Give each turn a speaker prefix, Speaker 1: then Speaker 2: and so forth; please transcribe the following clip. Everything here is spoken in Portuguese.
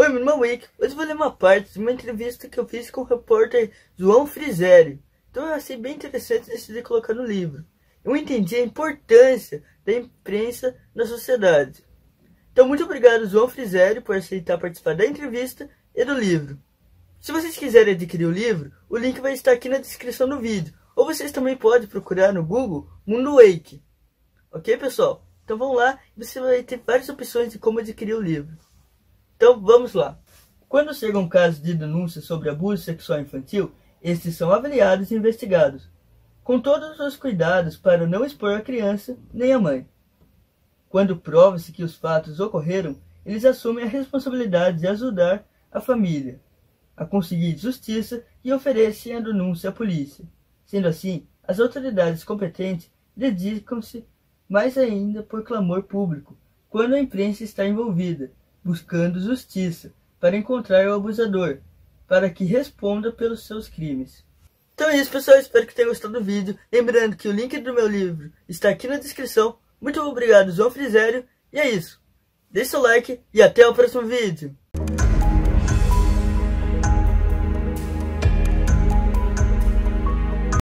Speaker 1: Oi, meu nome é Wake. Hoje eu vou ler uma parte de uma entrevista que eu fiz com o repórter João Frizerio. Então eu achei bem interessante e decidi colocar no livro. Eu entendi a importância da imprensa na sociedade. Então muito obrigado, João Frizerio, por aceitar participar da entrevista e do livro. Se vocês quiserem adquirir o livro, o link vai estar aqui na descrição do vídeo. Ou vocês também podem procurar no Google Mundo Wake. Ok, pessoal? Então vamos lá e você vai ter várias opções de como adquirir o livro. Então vamos lá. Quando chegam casos de denúncia sobre abuso sexual infantil, estes são avaliados e investigados, com todos os cuidados para não expor a criança nem a mãe. Quando prova-se que os fatos ocorreram, eles assumem a responsabilidade de ajudar a família a conseguir justiça e oferecem a denúncia à polícia. Sendo assim, as autoridades competentes dedicam-se mais ainda por clamor público, quando a imprensa está envolvida, buscando justiça para encontrar o abusador, para que responda pelos seus crimes. Então é isso, pessoal. Espero que tenham gostado do vídeo. Lembrando que o link do meu livro está aqui na descrição. Muito obrigado, João Frizerio. E é isso. Deixe seu like e até o próximo vídeo.